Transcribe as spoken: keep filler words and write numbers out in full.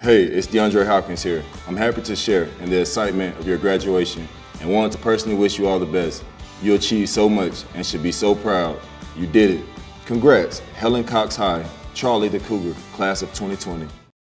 Hey, it's DeAndre Hopkins here. I'm happy to share in the excitement of your graduation and wanted to personally wish you all the best. You achieved so much and should be so proud. You did it. Congrats, Helen Cox High, Charlie the Cougar, class of twenty twenty.